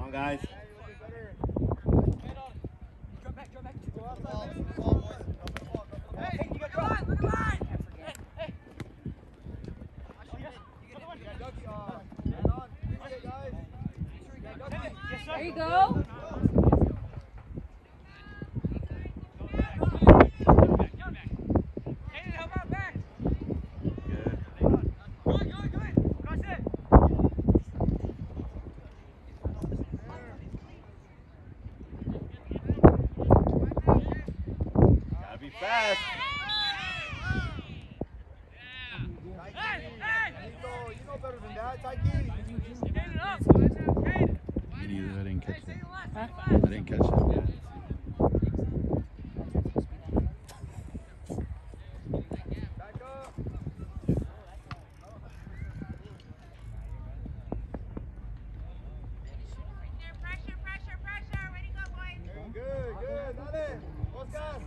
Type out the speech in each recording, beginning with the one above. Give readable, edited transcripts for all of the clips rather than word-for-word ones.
on, guys. There you go. Gotta be fast. You know better than that, Taiki. Me neither. I didn't catch that. Huh? I didn't catch that. Back up. Good, good. Dale. Oscar.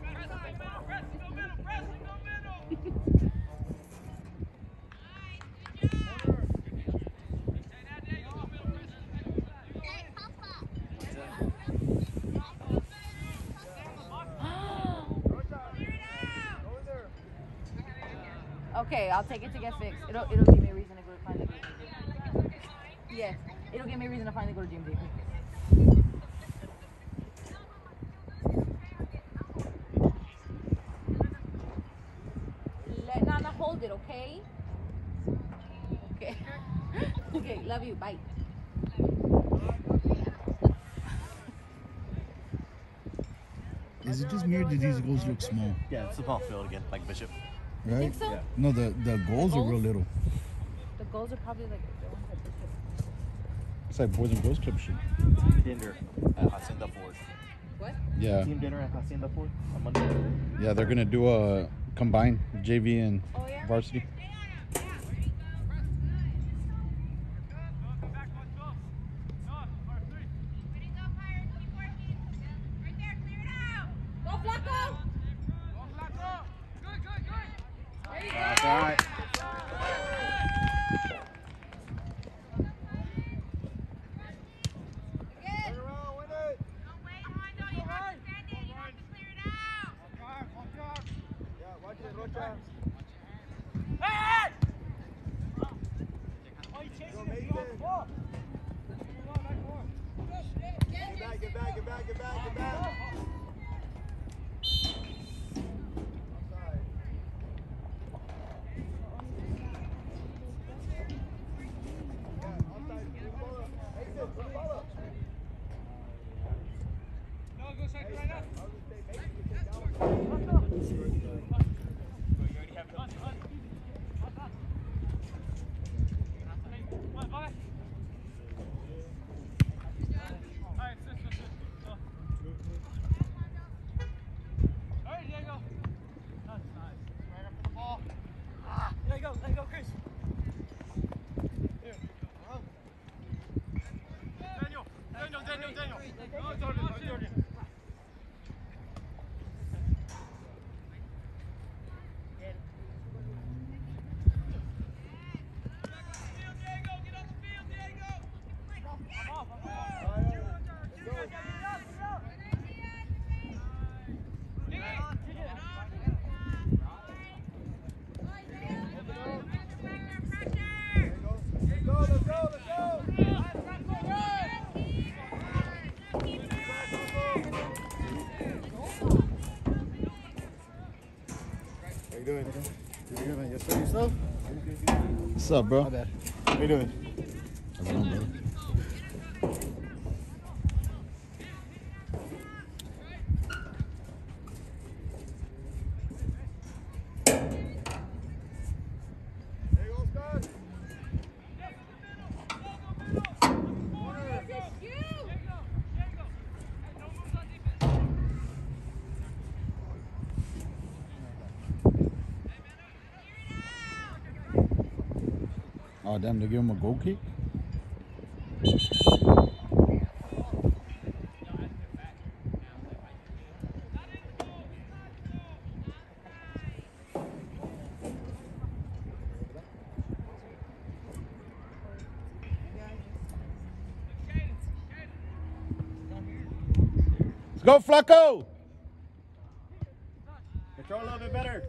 Okay, I'll take it to get fixed. It'll give me a reason to go finally go to gym. Yes, it'll give me a reason to finally go to gym, David. Let Nana hold it, okay? Okay. Okay, love you. Bye. Is it just me or do these goals look small? Yeah, it's the ball field again, like Bishop. Right? Think so? Yeah. No, the goals are real goals? little. The goals are probably like the ones that Bishop. It's like Boys and Girls Club shit. Dinner at Hacienda Ford. What? Yeah. Team dinner at Hacienda Ford on Monday. Yeah, they're gonna do a combined JV and Oh, yeah? varsity. Go, Flacco! There you go. That's all right. Turn around, win it. Yeah, watch it, Rocha. Go, Mason. Get back, get back, get back, get back, get back. Offside. Yeah, offside. Bring the ball up. Mason, bring the ball up. I would say Mason can take down. Let's go, let's go, let's go. How you doing? You good, man? Yes, sir. Yourself? What's up, bro? My bad. How you doing? How's it going, brother? There you go, Scott. Oh, damn, they give him a goal kick? Go, Flacco! Control a little bit better.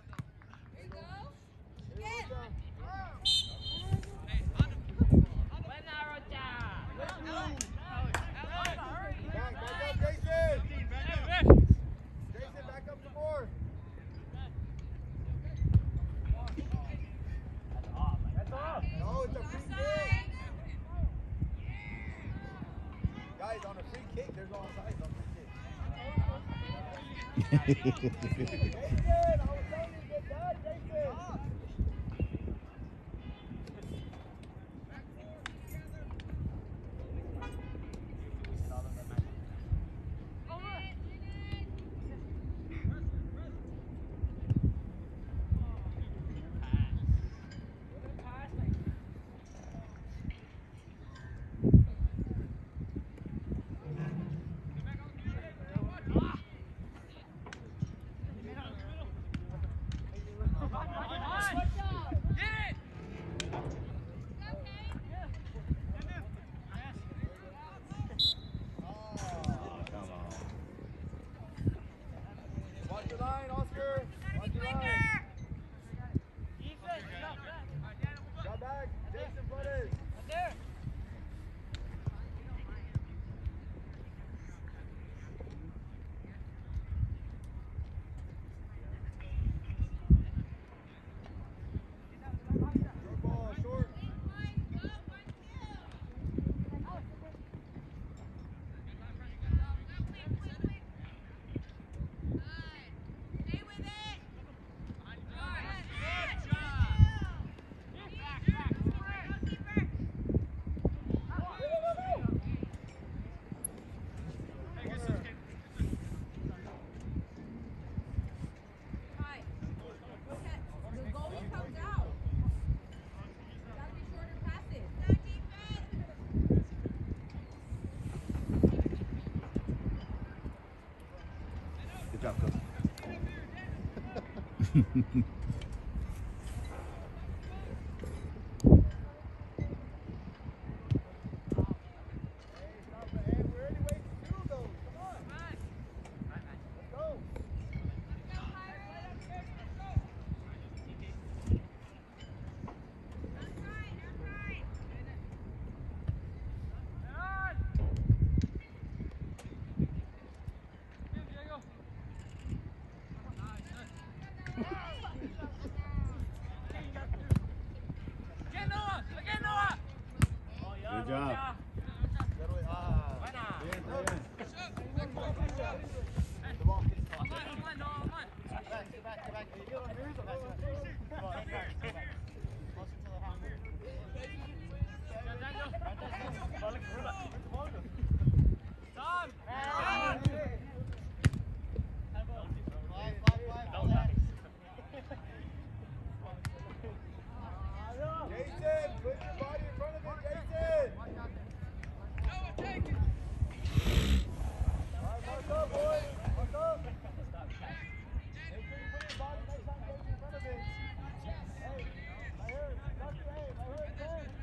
Good job, coach. Good job. Jason, put your body in front of him, Jason. All right, mark up, boys. Mark up. Make sure you put your body next time Jason in front of him. Hey, right here. Dusty, hey, right here, 10.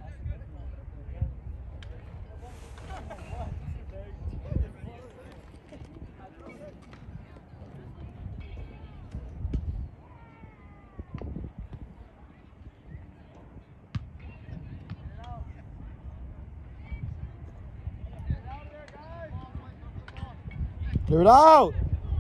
Clear it out!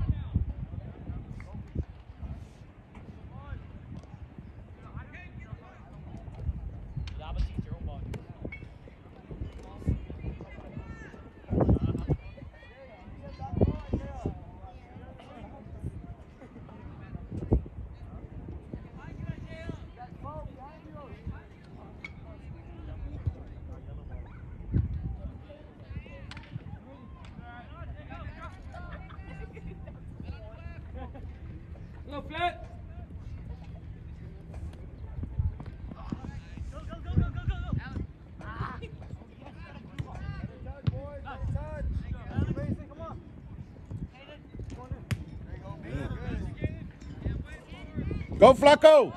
Go flat. Go, Flacco!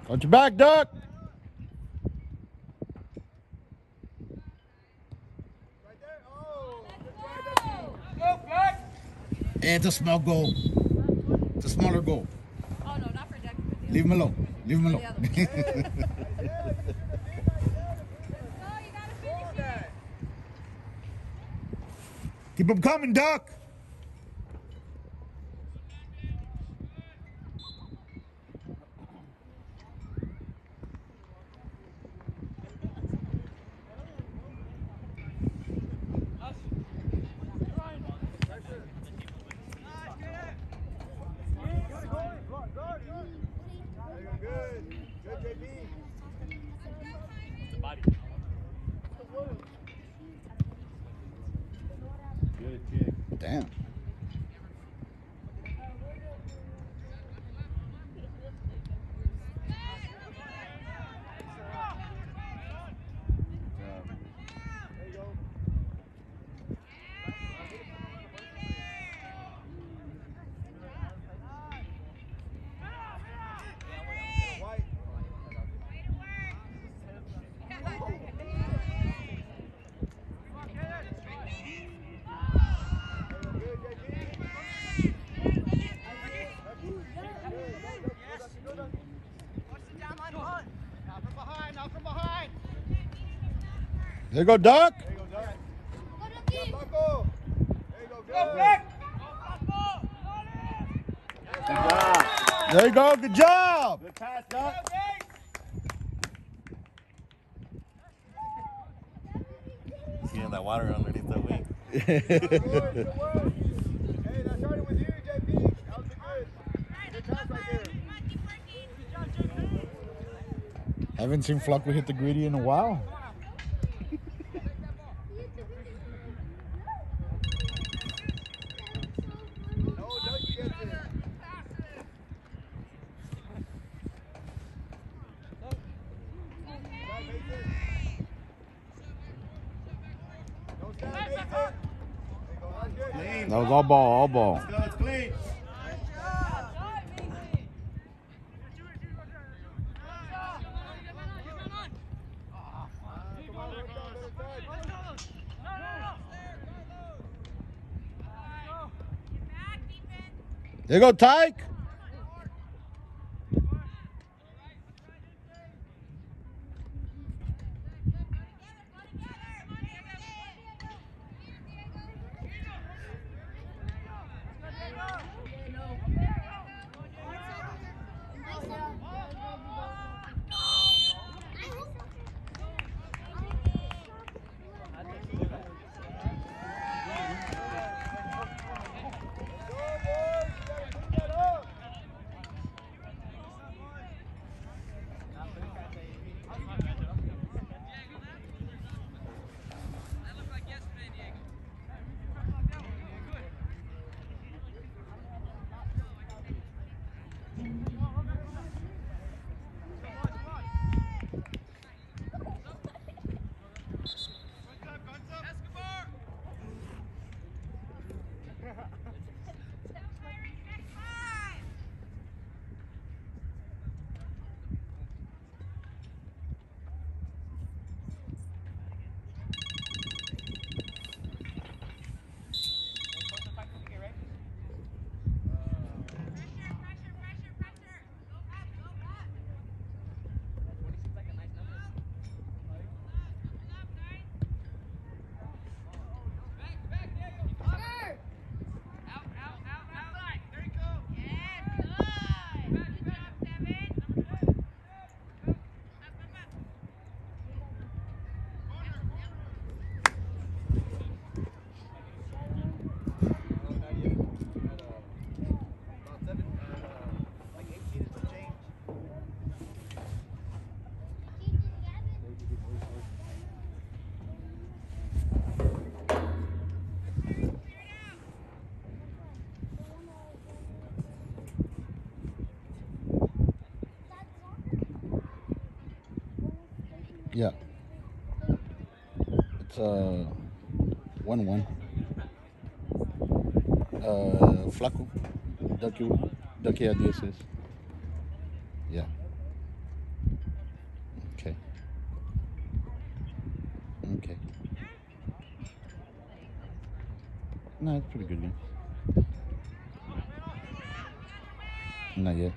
Watch your back, Duck. Right there. Oh, good try, Go, Black! It's a small goal. It's a smaller goal. Oh no, not for Jackson. Leave him alone. Leave him alone. Yeah, you should have been like that. Keep him coming, Duck. Good. Good, JB. Good kick. Damn. There you go. White. Good, JB. There you go, Duck. There you go, Duck. Yeah, Bucko. There you go, Go, good. Black! Good job. There you go. Good job. Good pass, Duck. Getting that water underneath the wing. Good work, good work. Hey, that started with you, JB. That was good. Good pass right there. Haven't seen Flacco hit the gritty in a while. No, Duck gets it. Stop, Mason. Don't stop, Mason. There you go, that's good. Clean. That was all ball, all ball. Let's go. It's clean. Come on, work on the other side. There you go, Tyke. Go, boys. You gotta clean that up. Yeah. It's 1-1. Flacco. Ducky had the assist. Yeah. Okay. No, it's a pretty good game. Not yet.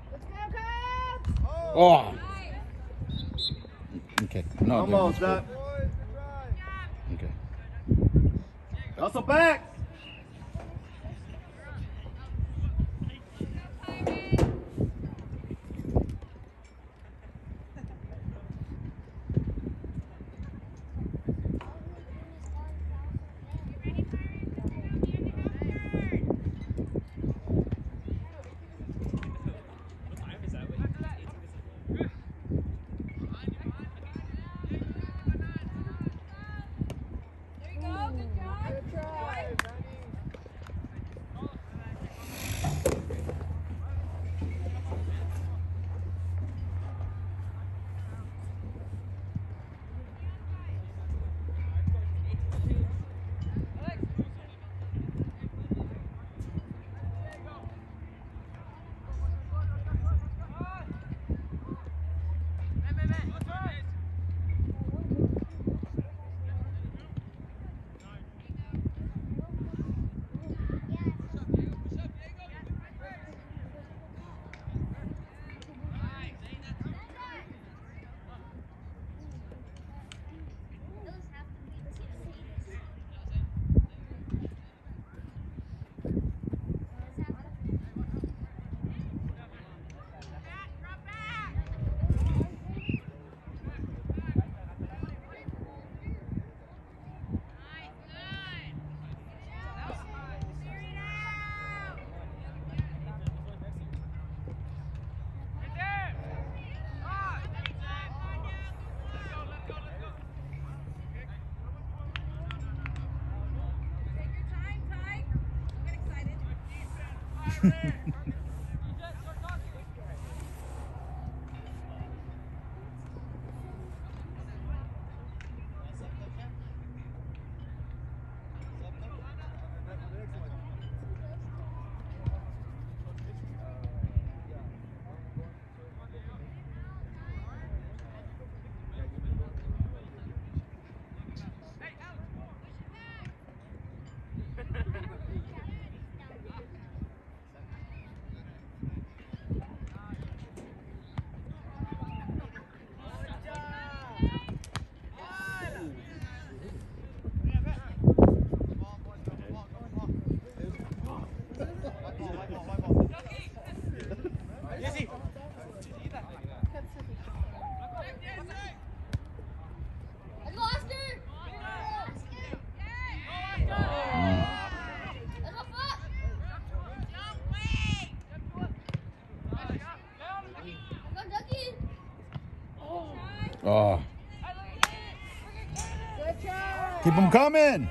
Oh! Okay. No, Come on, that's Zach. good. Okay. Hustle back. Oh. Keep them coming.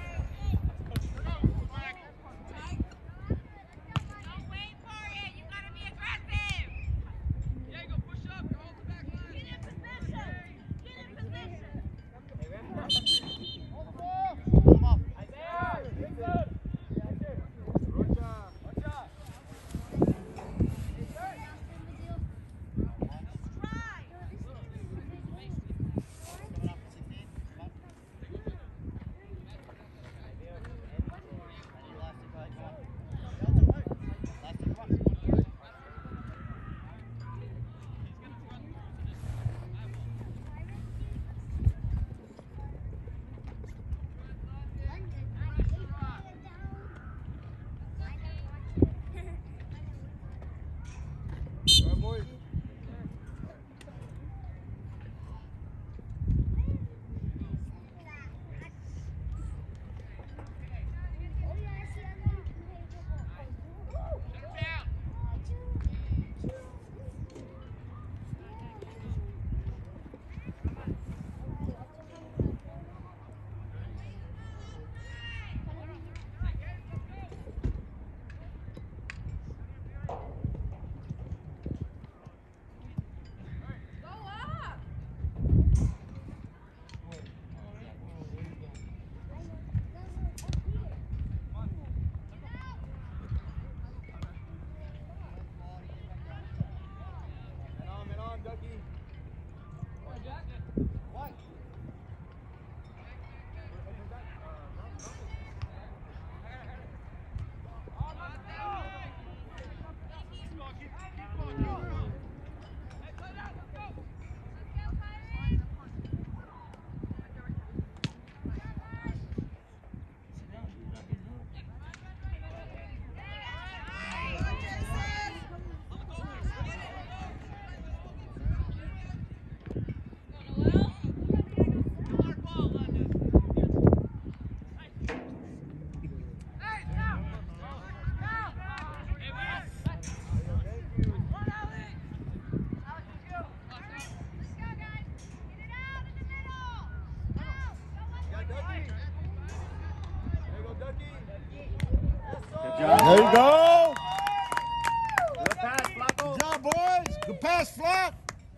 There you go. Good pass, Flaco. Good job, boys. Good pass, Flock.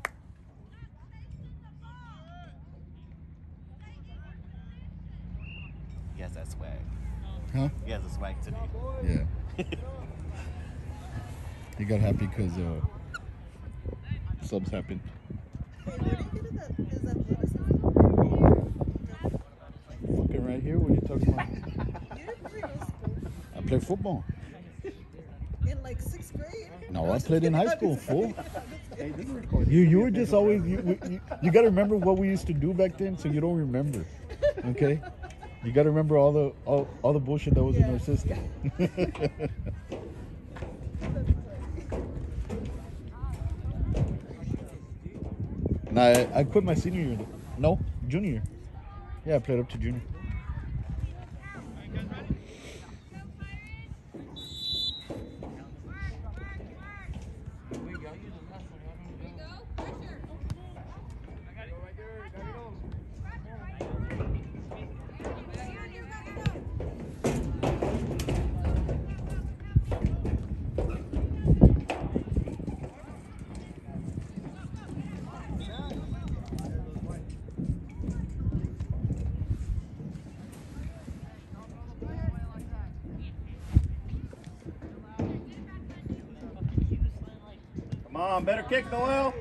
He has that swag. Huh? He has a swag today. Yeah. He got happy because subs happened. Hey, where do you get his athleticism? Fucking right here. What are you talking about? You didn't play no school. I play football. In like 6th grade? No, I played in high school, fool. Hey, this is recording. You were just always you got to remember what we used to do back then, so you don't remember. Okay, you got to remember all the bullshit that was in our system. Nah, I quit my senior year. No, junior year. Yeah, I played up to junior. Come on, better kick, Noel.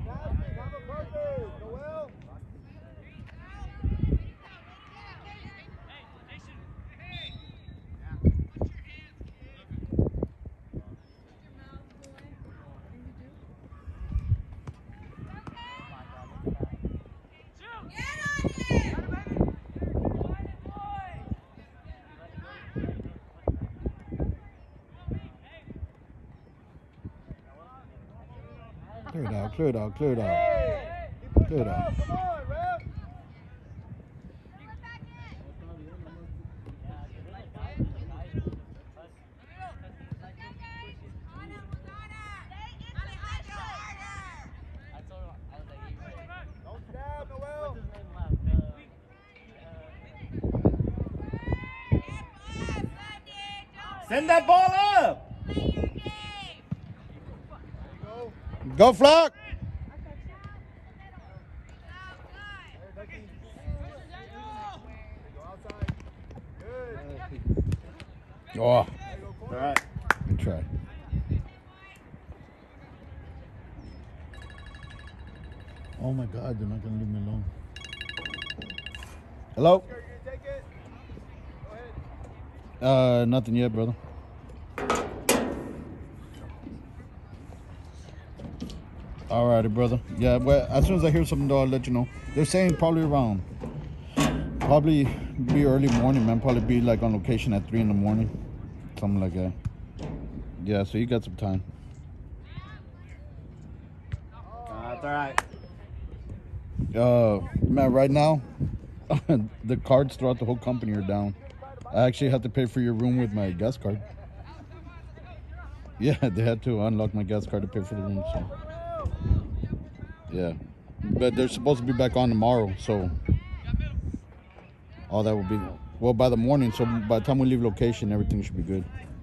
Clear it out, clear it out, clear it out. Clear it out. Come on, ref. Don't stab, Noel. Send that ball up. Go, Flock. Go outside. Good. Oh, All right. good try. Oh my God, they're not gonna leave me alone. Hello? You're gonna take it? Go ahead. Nothing yet, brother. Alrighty, brother. Yeah, well, as soon as I hear something, though, I'll let you know. They're saying probably be early morning, man. Probably be like on location at 3 in the morning, something like that. Yeah, so you got some time. That's all right. Man, right now, the cards throughout the whole company are down. I actually had to pay for your room with my gas card. Yeah, they had to unlock my gas card to pay for the room, so. Yeah. But they're supposed to be back on tomorrow, so. All that will be, well, by the morning, so by the time we leave location, everything should be good.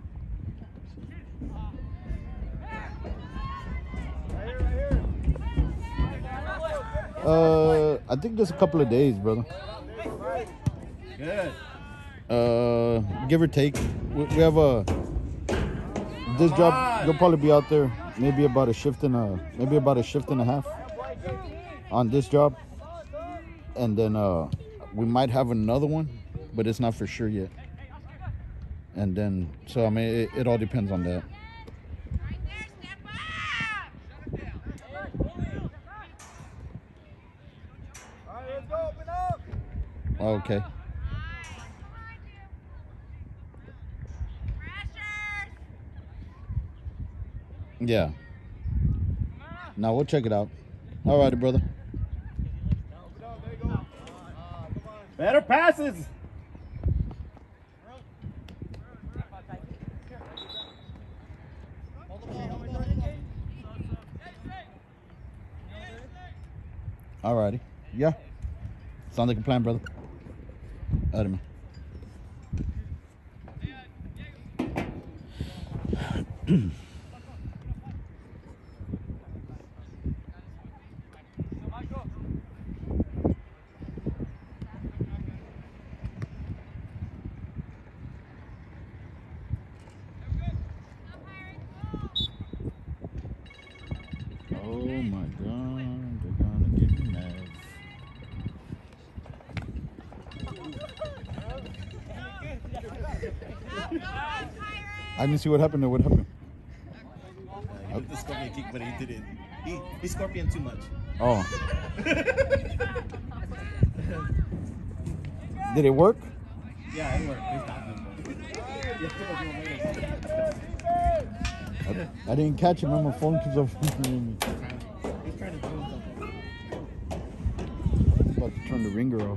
I think just a couple of days, brother. Good. Give or take. We have this job. You'll probably be out there maybe about a shift and a half on this job, and then we might have another one, but it's not for sure yet. And then, so I mean, it all depends on that. All right, let's go. Open up. Okay. Yeah. Now we'll check it out. All righty, brother. Open up. There you go. Come on. Better passes. All righty. Yeah. Sounds like a plan, brother. All right, man. Michael. Oh my god, they're gonna get me mad. I didn't see what happened there. What happened? He did the scorpion kick, but he didn't. He scorpion too much. Oh. Did it work? Yeah, it worked. It's not I didn't catch it, man. My phone keeps on ringing me. He's trying to do something. I'm about to turn the ringer off.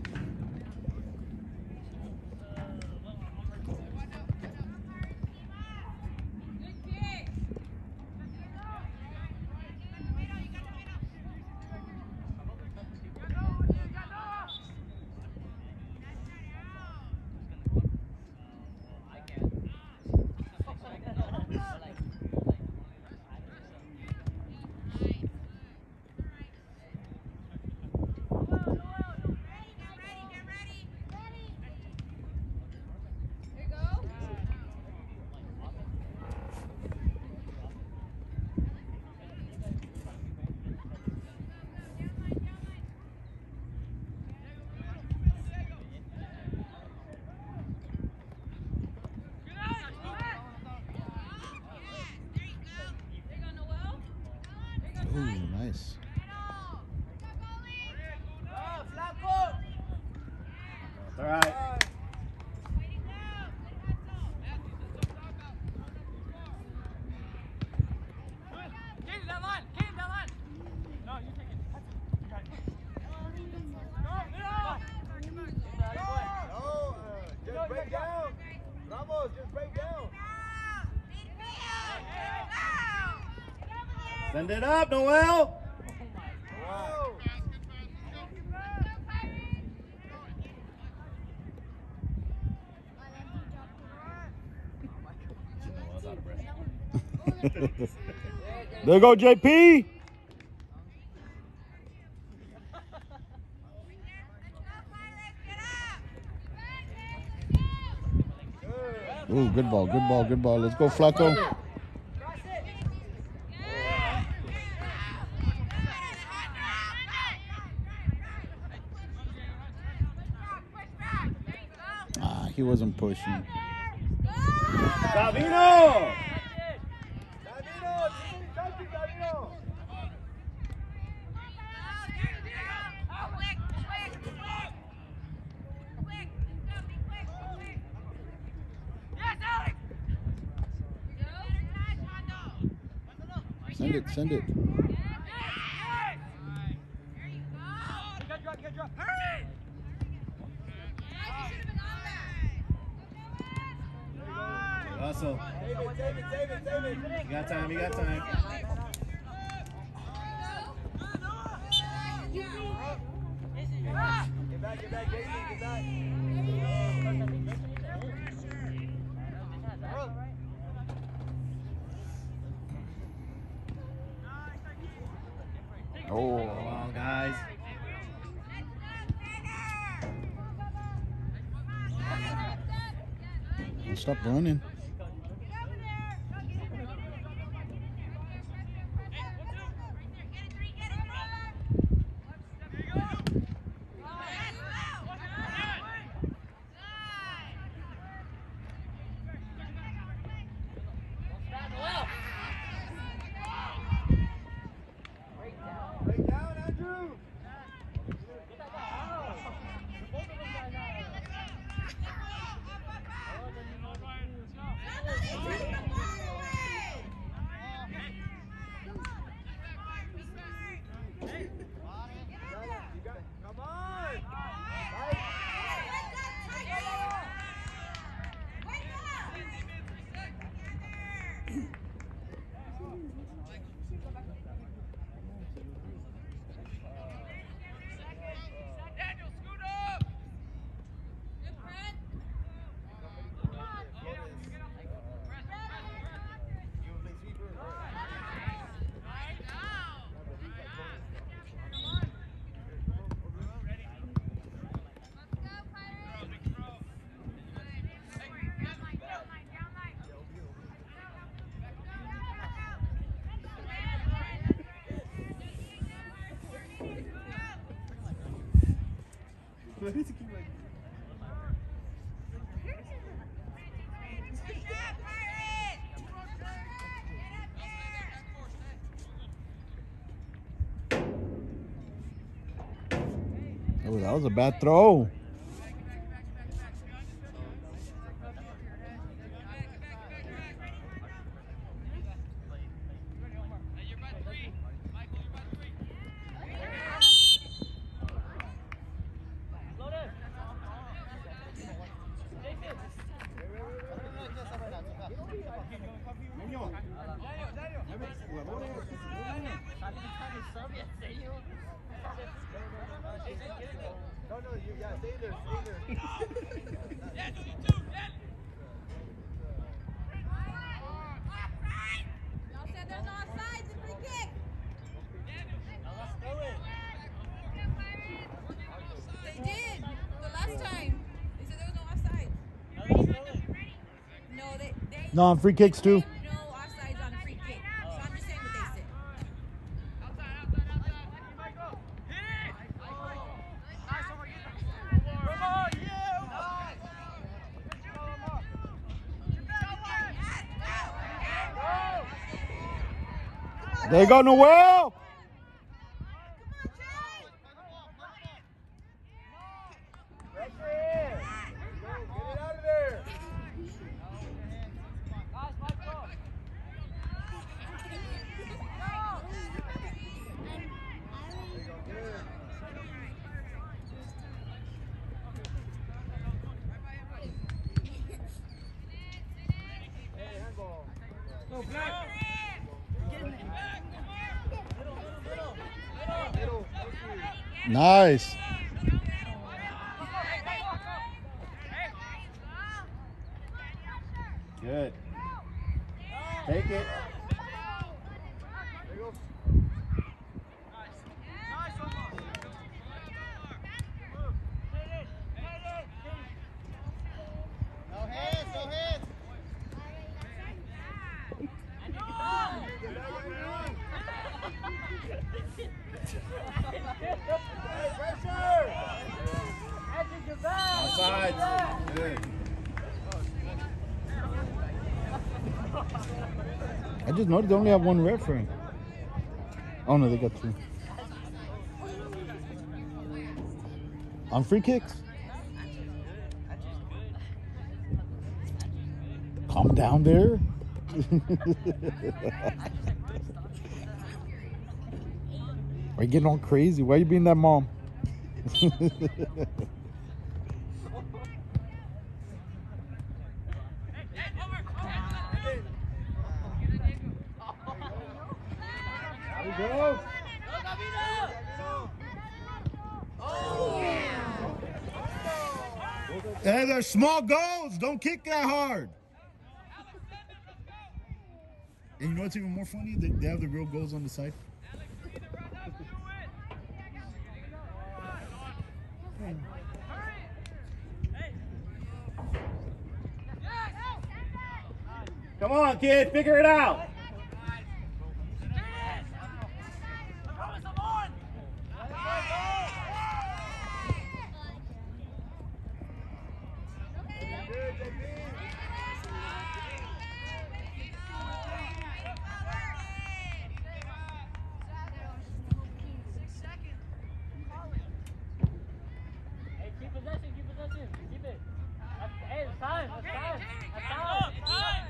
Ooh, nice. All right. Get in that line. Get in that line. No, you take it. You got it. No, just break down. Ramos, just break down. Send it up, Noel. Wow. Noel's out of breath. There you go, JP. Ooh, good ball, good ball, good ball. Let's go, Flacco. Ah, he wasn't pushing. Davino. Davino, touch it, Davino. Send it, send it. Get drop. Hurry! Russell. Save it. You got time, you got time. Get back, JC, get back. Oh, Come on, guys. stop running. Break down, Andrew. Why does he keep like? Oh, that was a bad throw. No, you yeah, stay there, stay there. Y'all said there's no offsides and free kick. They did the last time. They said there was no offsides. No, they No, on free kicks too. claimed no offsides on free kick. So I'm just saying what they said. They go Noel. Pressure in. Go, get it out of there. Hey, handball. Middle. Nice. Good. Take it. There you go. No hands, no hands. Outside. Good. I just noticed they only have one referee. Oh no, they got two. On free kicks. Calm down there. Are you getting all crazy? Why are you being that mom? There you go. Hey, they're small goals. Don't kick that hard. And you know what's even more funny? They have the real goals on the side. Come on, kid. Figure it out. Keep possession, keep it. Hey, it's time, it's time, it's time, it's time.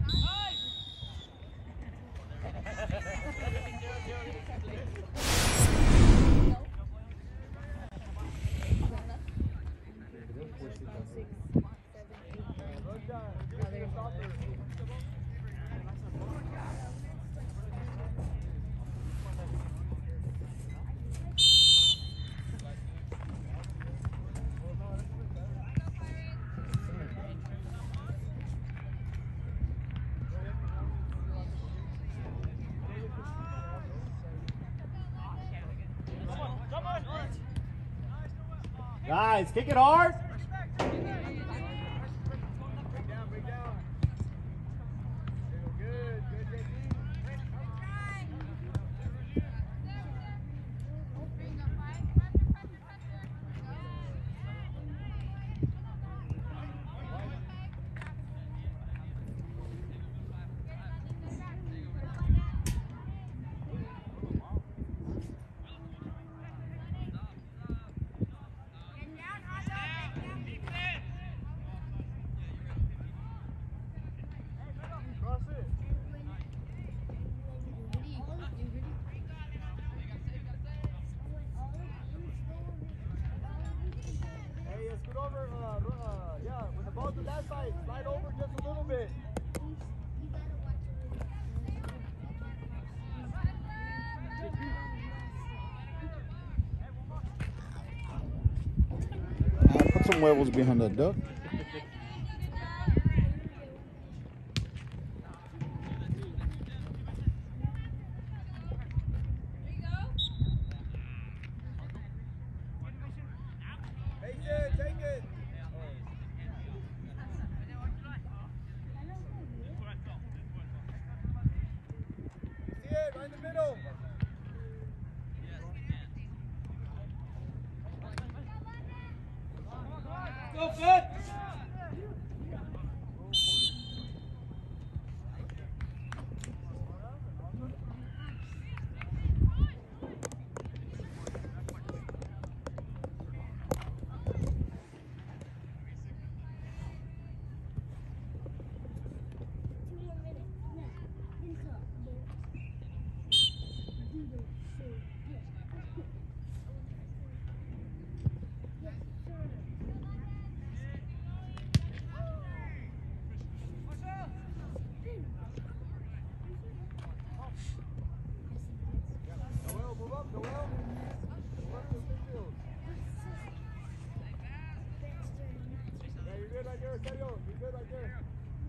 Guys, kick it hard. Break down, break down. There you go, good, JP. scoot over. Yeah, when the ball's to that side, slide over just a little bit. Put some huevos behind that duck. Take it. See it, right in the middle. Go, Foot! Noel, move up, Noel. Run to the midfield. Yeah, you're good right there, Sergio. You're good right there.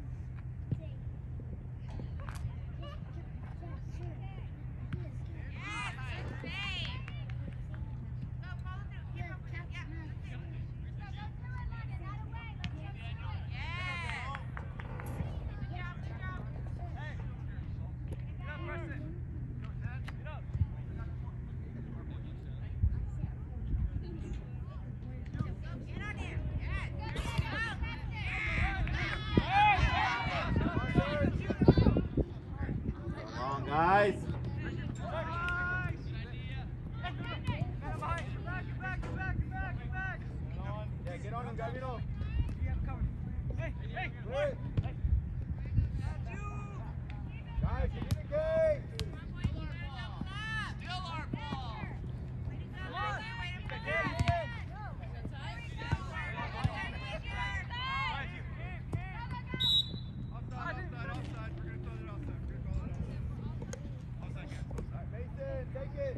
Come on, guys. Yeah, get on him, Gavino. Good. Guys, communicate. Mason, take it.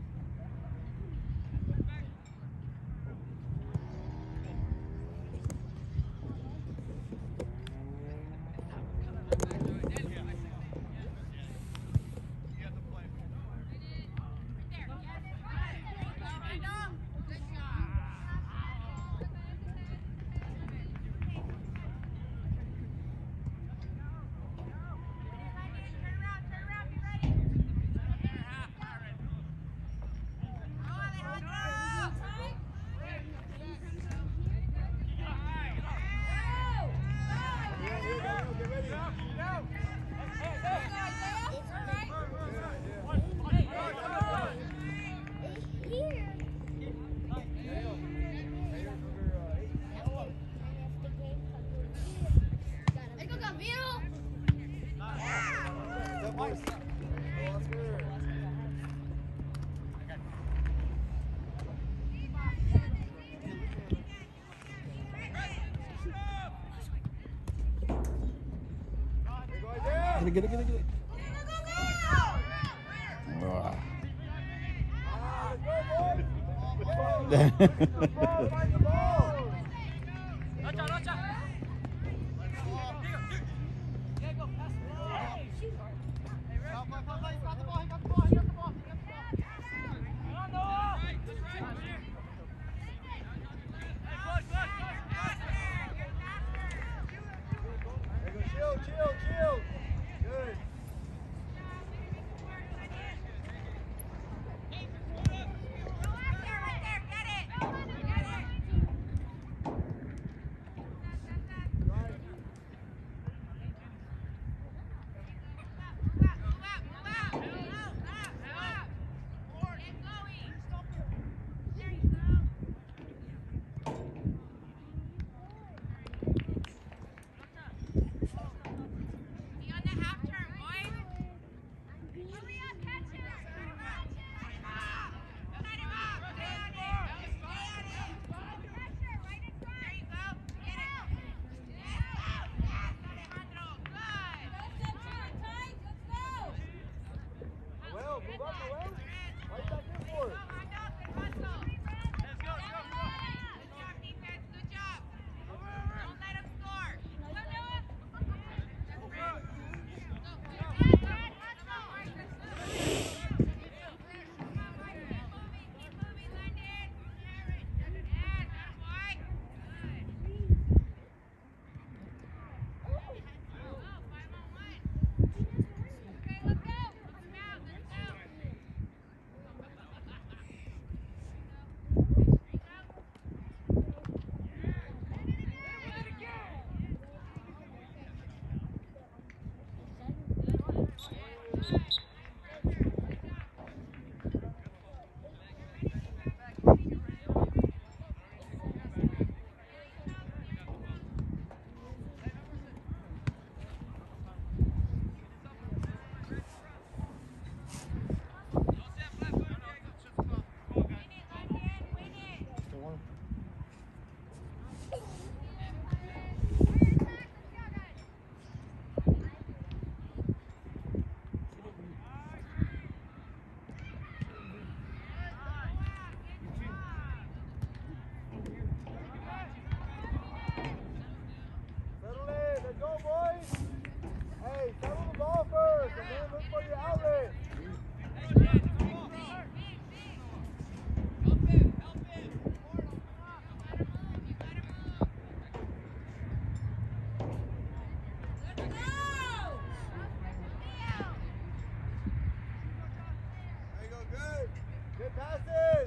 Get ready. Get it. Ah. Chill. Good. Settle in. Let's go, boys. Hey, settle the ball first, and then look for your outlet. There you go, good. Good passes.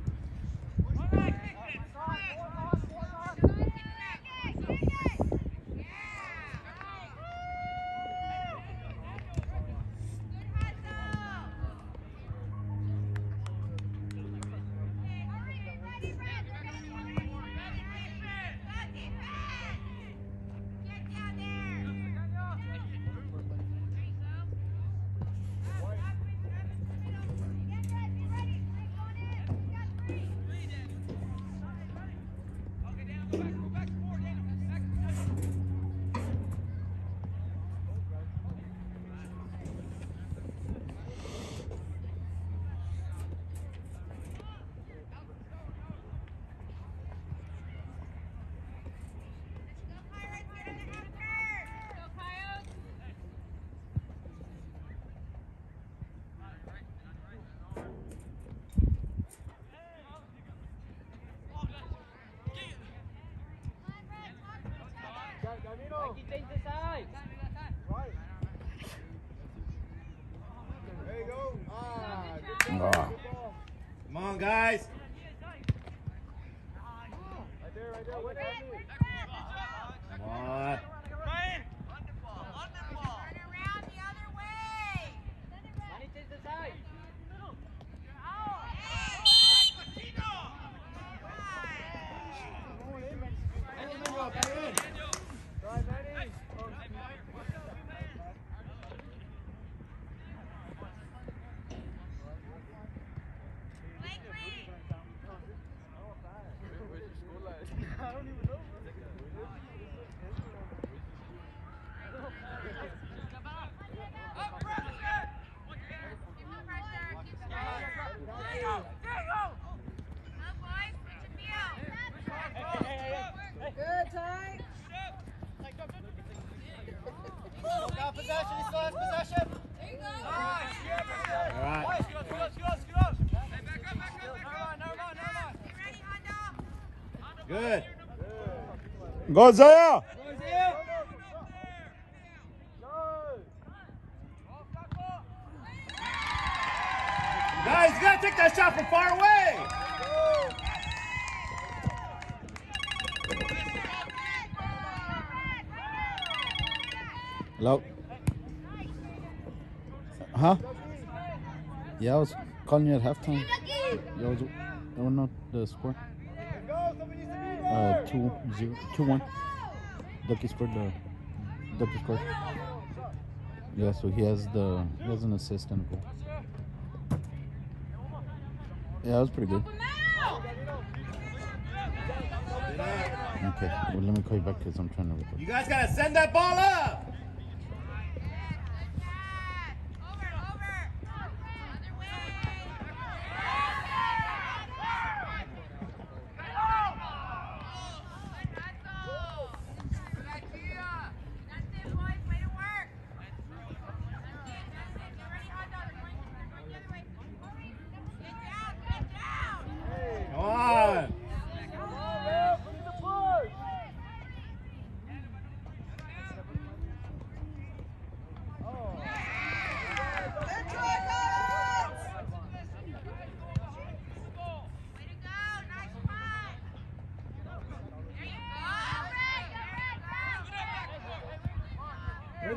Mikey, change the side. Right. There you go. Good ball. Ah. Good ball. Come on, guys. Right there. Wait, Andy. Come on. Money, change the side. Try, Manny. I don't even know. Good, Ty. Got possession. He still has possession. All right. Good. Go, Zaya! Guys, you gotta take that shot from far away. Hello? Huh? Yeah, I was calling you at halftime. Yeah, I was, I don't know the score. 2-0, 2-1. Ducky scored Ducky scored. Yeah, so he has an assist and a goal. Yeah, that was pretty good. Okay, well, let me call you back because I'm trying to record. You guys gotta send that ball up.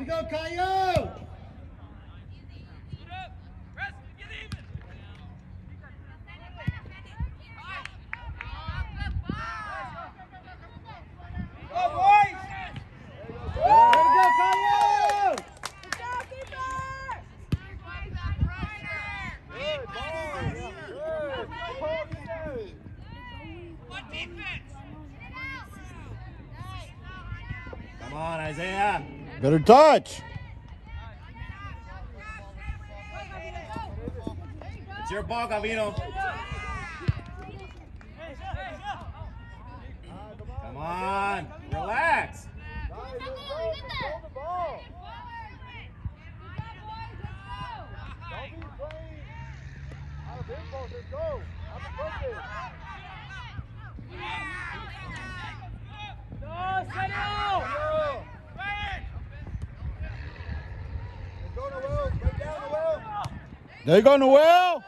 go, Coyote! Go, boys! There we go, Coyote! Good job, keeper! Good ball. Good. Hold it there. Come on, Isaiah. Better touch. It's your ball, Gavino. Come on, relax. Nice, let's go. Hold the ball. Don't be playing out of impulse. Let's go. Have a focus. No, set it out! Let's go, Noel. Break down, Noel. There you go, Noel.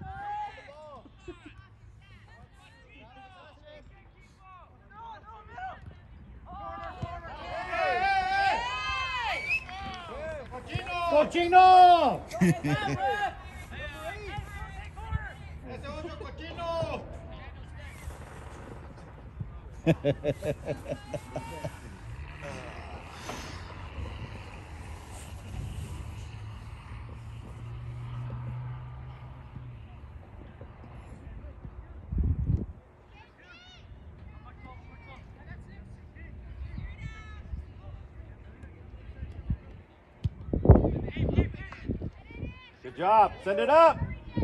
Cochino! Good job. Send it up.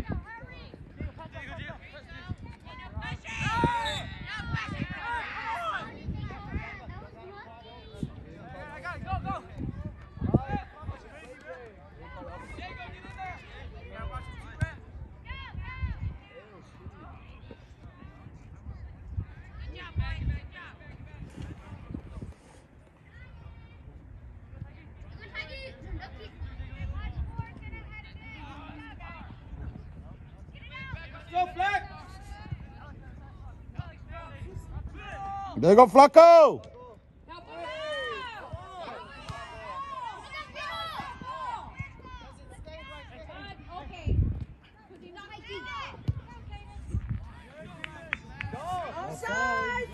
Go, Fleck. There you go, Flacco. Offside!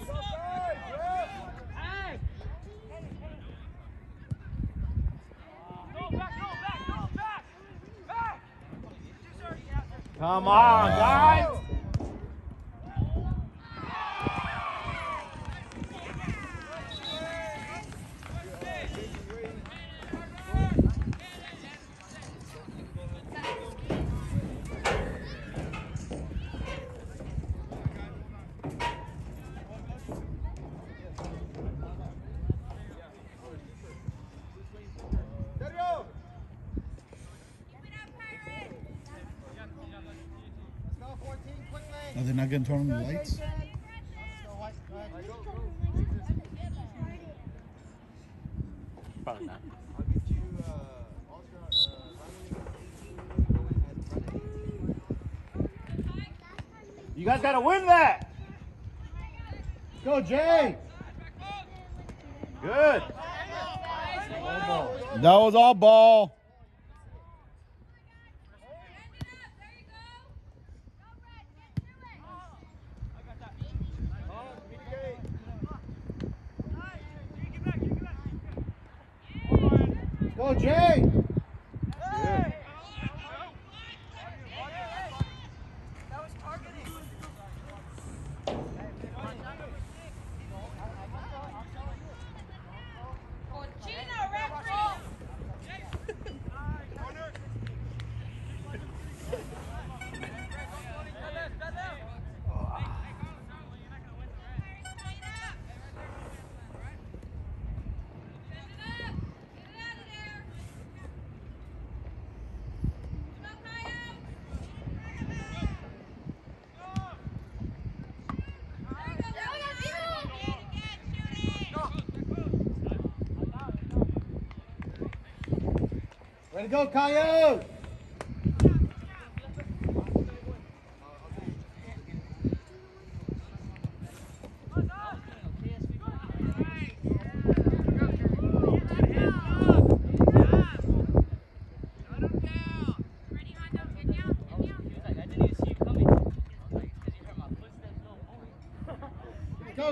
Come on, guys. Sergio. Are they not going to turn on the lights? Probably not. I'll get you Oscar You guys got to win that. Go, Jay. Good. That was all ball. Go, Jay. Way to go, Coyote!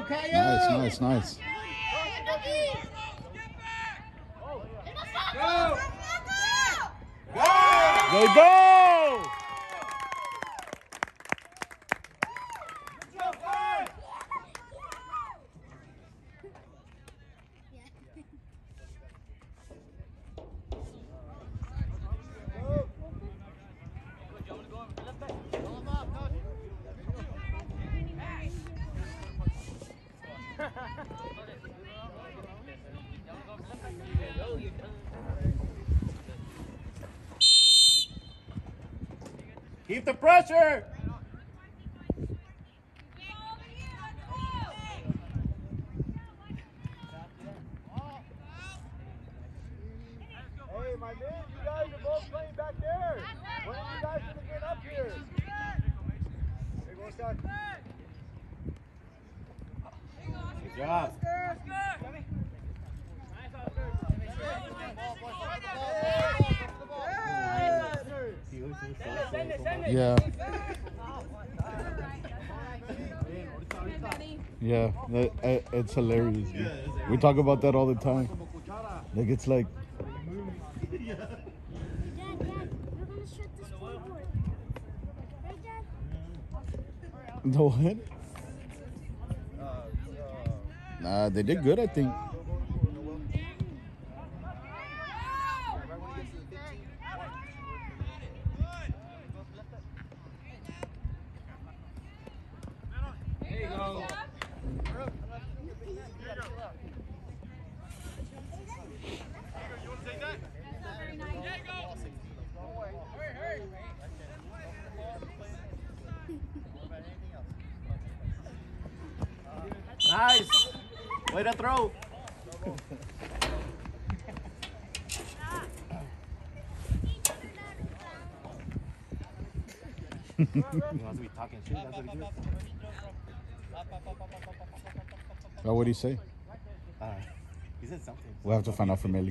Nice, nice, nice. Go! Go! There you go! Keep the pressure! Hey, my man, you guys are both playing back there. When are you guys going to get up here? Hey, go, Scott. Good job. Yeah. Yeah, it's hilarious. Dude. We talk about that all the time. Like, it's like, Dad, you're gonna shut the scoreboard. Right, Dad? the what? Nah, they did good, I think. There you go. Nice. Way to throw. He wants to be talking shit. That's what he does. What would he say? He said something. We'll have to find out from Ellie.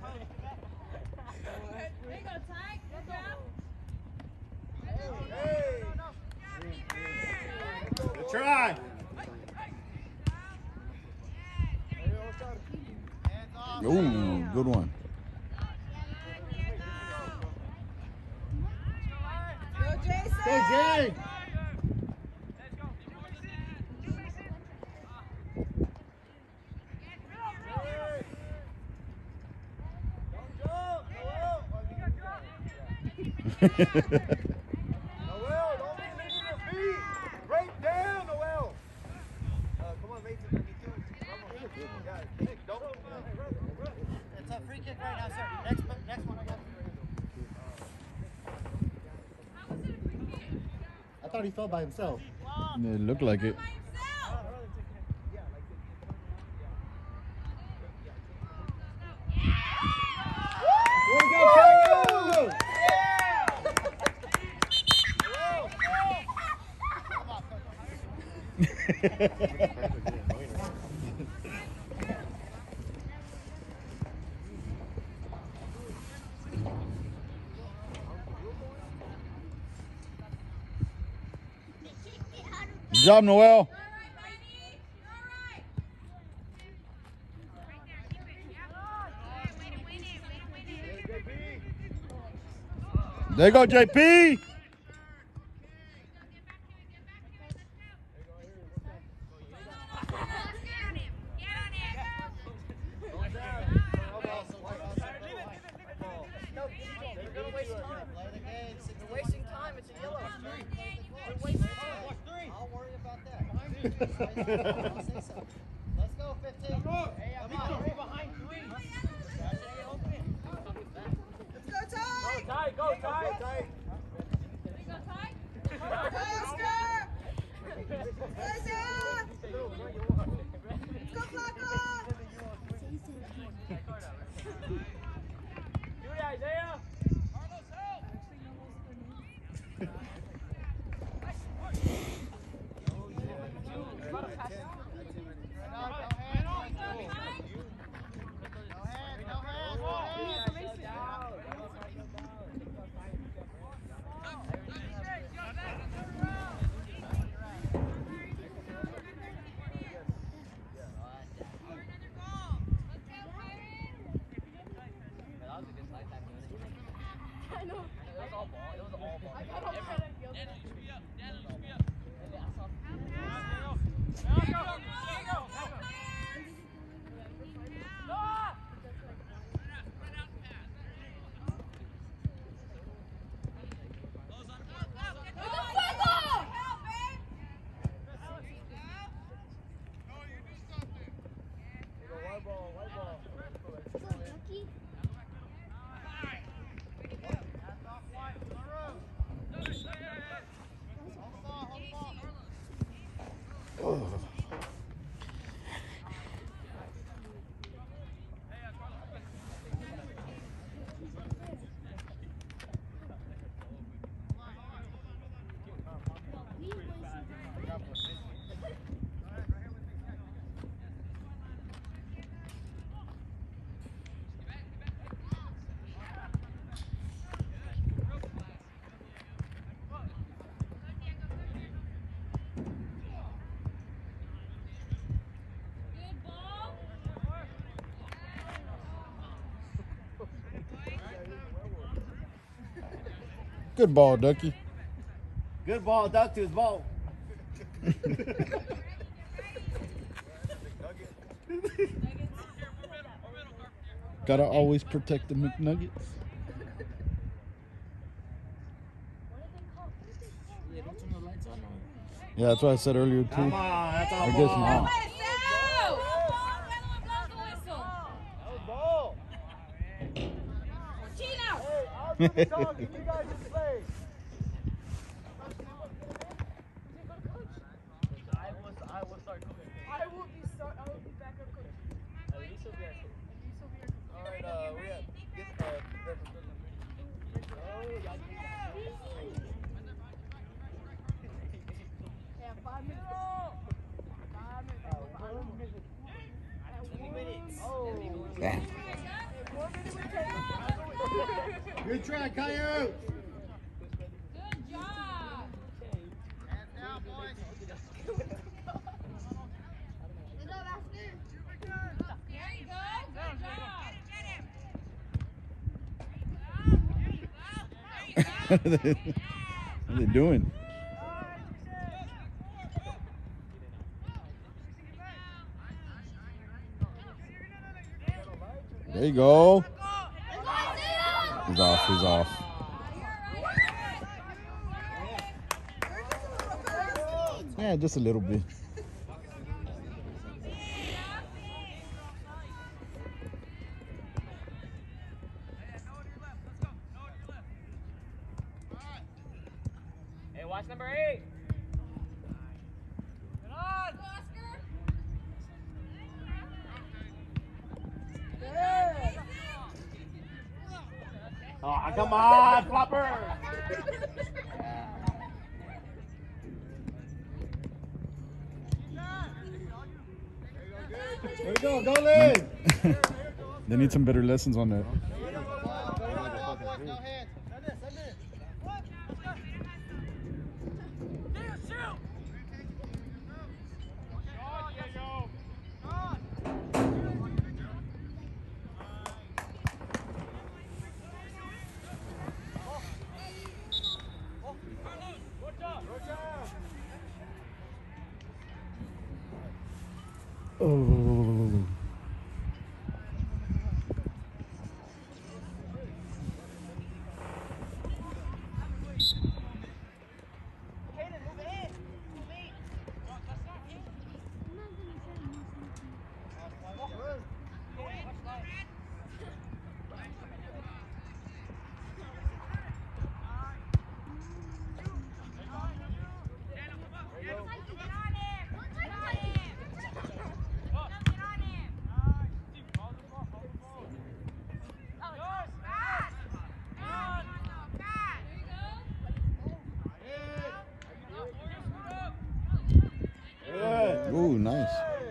Good try. Ooh, good one. Go, Jason. Go, Jay! Noel, don't be leaving your feet. Right down, Noel. Come on, Mason. Let me do it. Yeah, Nick, don't. It's a free kick right now, sir. Next one I got. I thought he fell by himself. It looked like it. Good job, Noel. There you go, JP. Let's go, 15. Come on, we're behind 3. Let's go, Ty. Go, Ty, go, Ty. Go, Oscar. Isaiah. Go, Flacco. Do it, Isaiah. Good ball, Ducky. Good ball, duck to his ball. Gotta always protect the McNuggets. Yeah, that's what I said earlier too. Come on, that's all I guess ball. not. Ball. Hey, I'll do the talking. You guys just play. I will start coaching. I will be backup coach. At least he'll be our coach. And you still be our coach. All right, we have Yeah, 5 minutes. 5 minutes. Oh. Damn. Good try, Coyote. Good job. Hands down, boys. There you go. Good job. What are they doing? There you go. He's off. He's off. Yeah, just a little bit. Hey, watch number 8. Oh, come on, flopper. There you go. Go, Lynn. They need some better lessons on that. No hands. Oh. Good. Ooh, nice.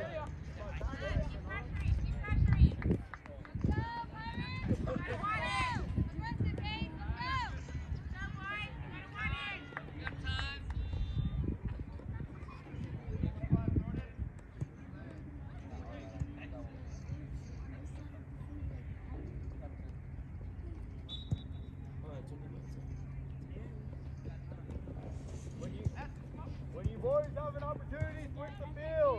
When you boys have an opportunity, switch the field.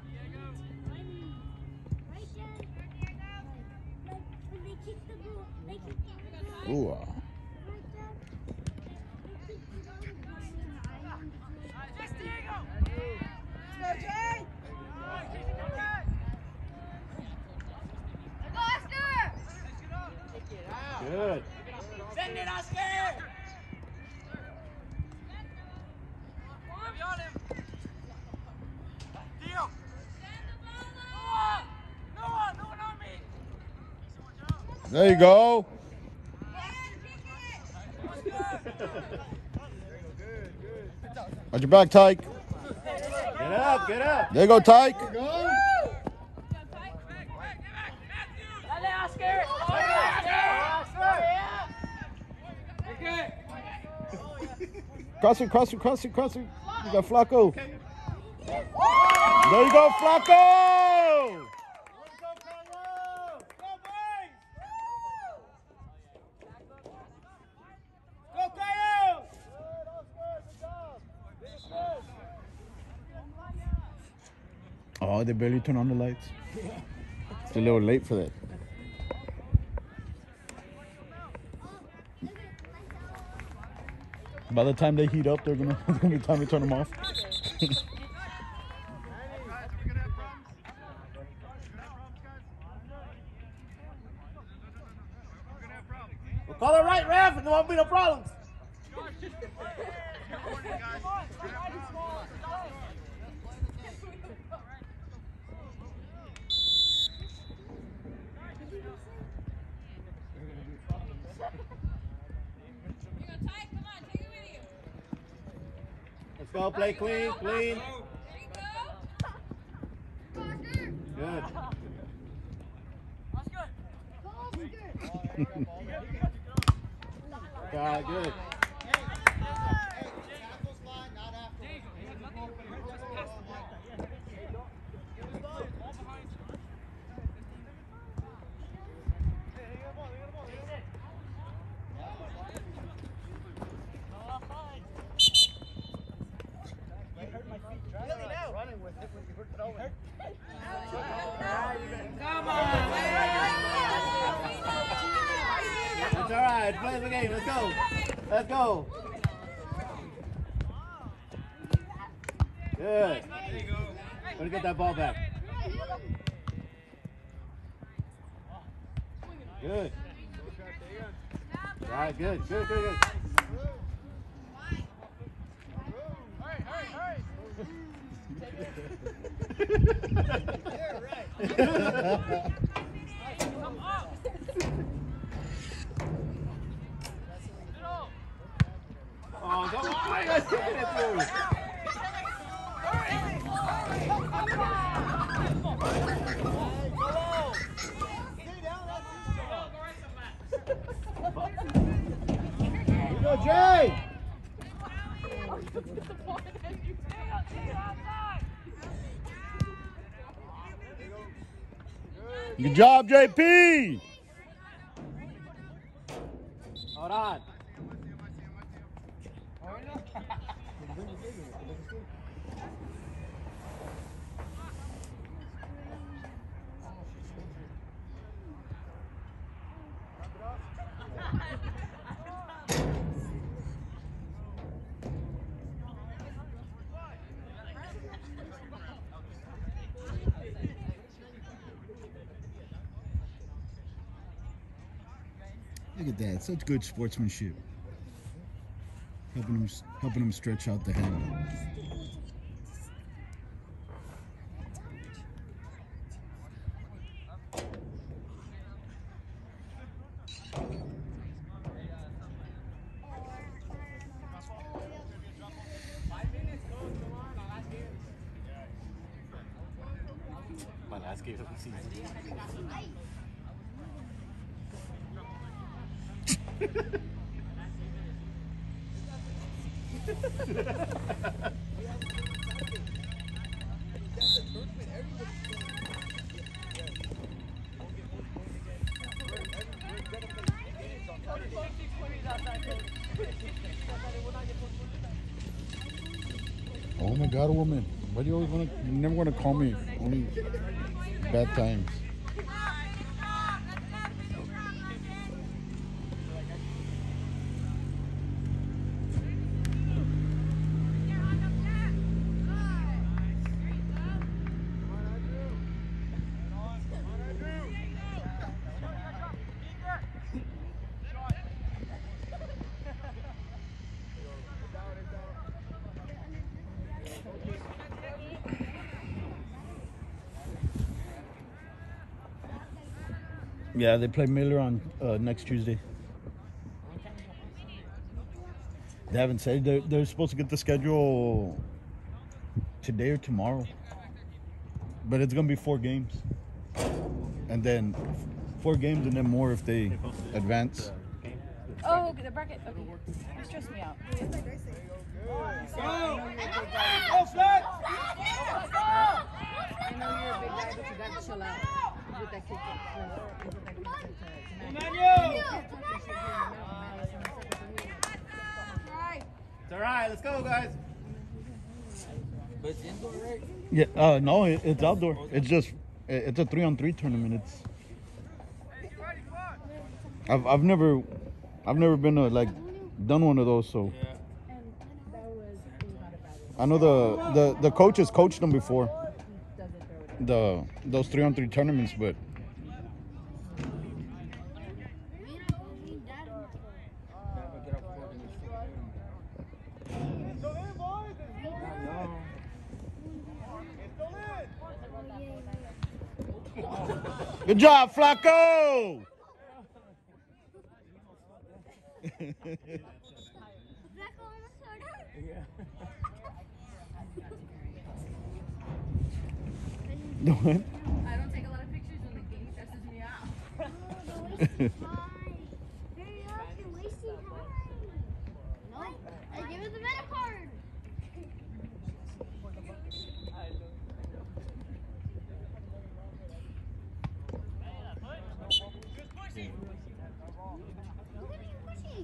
Ooh. Go, Jay. Good. Send it, Oscar! There you go. Watch your back, Tyke. Get up, get up. There you go, Tyke. Dale, Oscar! Cross it, cross it, cross it, cross it. You got Flacco. There you go, Flacco. Go, Coyote! Oh, they barely turn on the lights. It's a little late for that. By the time they heat up, it's gonna be time to turn them off. We'll call it right, ref, and there won't be no problems. Let's go, play clean, clean. Good. God, good. That's all right. Play the game. Let's go. Let's go. Good. Way to get that ball back. Good. All right, good. Good, good, good. Oh, come on. I got taking it through. Go, Jay! Good job, JP! Hold on. Look at that, such good sportsmanship. Helping him stretch out the hand. My last game of the season. Oh my God, a woman. Why do you always you never want to call me? Only bad times. Yeah, they play Miller on next Tuesday. They haven't said they're supposed to get the schedule today or tomorrow, but it's gonna be 4 games, and then 4 games and then more if they advance. Oh, okay, the bracket. Okay, you stress me out. Go! Go, Flex! I know you're a big guy, but you gotta chill out with that kick. It's all right. Let's go, guys. But it's indoor, right? Yeah. No, it's outdoor. It's just it's a 3-on-3 tournament. It's. I've never been to like done one of those, so. Yeah. I know the coaches coached them before. Those 3-on-3 tournaments, but. Still in, boys. Still in. Good job, Flacco. The what? I don't take a lot of pictures when the game stresses me out. Hurry up, you're wasting time. No, give us the meta card. Look at you pushing.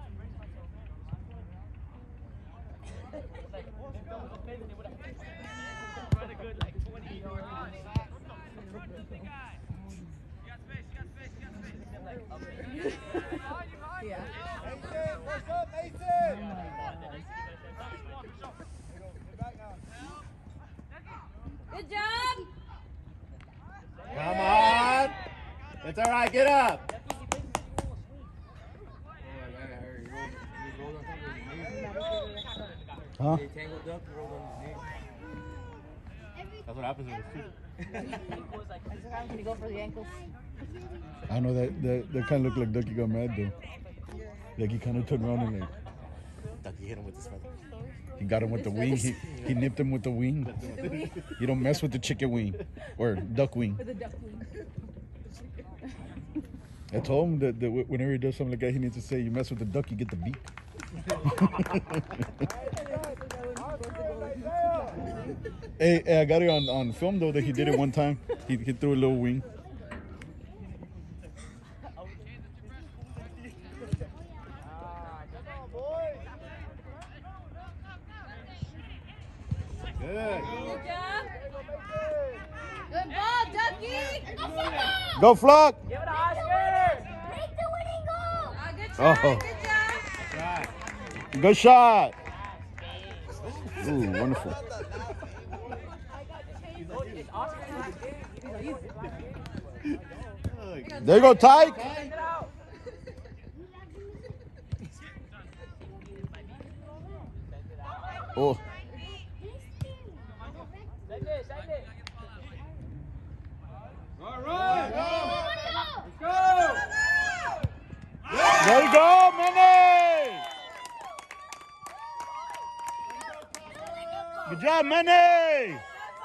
Yeah. Mason, what's up, Mason? Good job. Come on. It's all right. Get up. Huh? They tangled up and rolled on his knee. That's what happens in this too. Sometimes when you go for the ankles. I know that kind of looked like Ducky got mad though. Like he kind of turned around and like Ducky hit him with his feather. he got him with the wing. He nipped him with the wing. You don't mess with the chicken wing or duck wing. With the duck wing. I told him that whenever he does something like that, he needs to say, "You mess with the duck, you get the beak." Hey, I got it on film though that he did it one time. He threw a little wing. Good. Good job. Good ball, Ducky. Go Flock! Give it to Oscar! Make the winning goal. Good try. Oh. Good job. Shot. Good shot! Ooh, wonderful. It's Oscar. There you go, Tyke. Check it out. Oh, Send it, send it. All right. Let's go. there you go, Manny. Good job, Manny.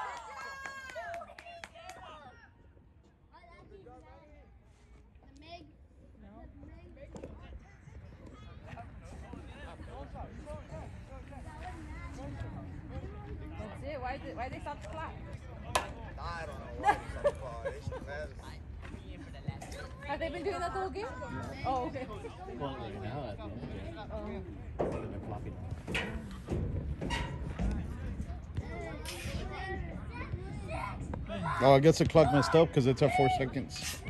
That's it. Why they stop the clock? I don't know why he's on the ball. It's bad. Have they been doing that the whole game? Oh, okay. Well, right now, at the end, Oh. they're flopping. Oh, I guess the clock messed up because it's at 4 seconds.